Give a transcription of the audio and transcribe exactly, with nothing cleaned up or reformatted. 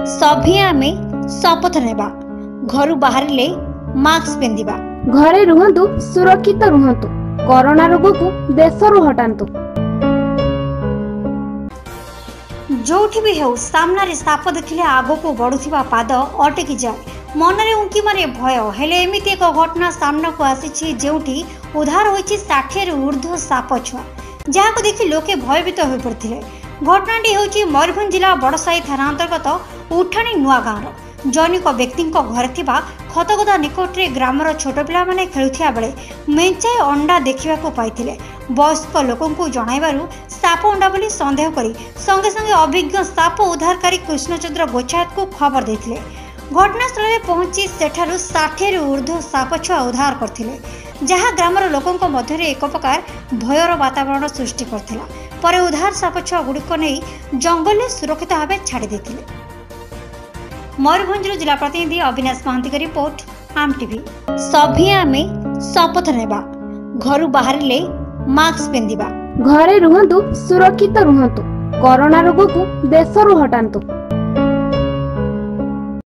सभी आमे शपथ नेबा घर बाहरिले मास्क पिंधिबा घरे रुहंतु सुरक्षित रुहंतु कोरोना रोग को देशरु हटांतु। जोठी भी हेउ सामना रे साप देखिले आगो को बढ़ुथिबा पाद अटकी जाए मनरे उंकी मारे भय हेले एमिति एक घटना सामना को आसीछि जेउठी उद्धार होईछि साठ रु ऊर्ध्व साप छुआ जहाको देखि लोके भयभीत होई पड़थिले। घटनाटी हेउछि मयूरभंज जिला बड़साई थाना अंतर्गत उठाणी नुआ गाँवर जैनिक व्यक्ति घर थिबा खतगदा निकट रे ग्रामर छोट पिला माने खेलुथिया बेले मेंचाए अंडा देखिबाको पाइथिले। वयस्क लोकंकु जणाइबारु साप अंडा बोली संदेह करी संगे संगे अभिज्ञ साप उद्धारकारी कृष्णचंद्र गोचायत को खबर देथिले। घटनास्थल में पहुंची सेठारु साठ रु ऊर्ध्व साप छुआ उद्धार करथिले जहाँ ग्रामर लोकंक मध्य एक प्रकार भयर वातावरण सृष्टि करथिला। पर उद्धार साप छुआ गुड़िक नहीं जंगल में सुरक्षित भाव छाड़ी देथिले। मयूरभंज जिला प्रतिनिधि अविनाश महांती का रिपोर्ट आम टीवी। सभी आमे शपथ नेबा घर बाहरिले मास्क पिंधिबा घरे रुहंतु सुरक्षित रुहंतु कोरोना रोग को देशरु हटांतु।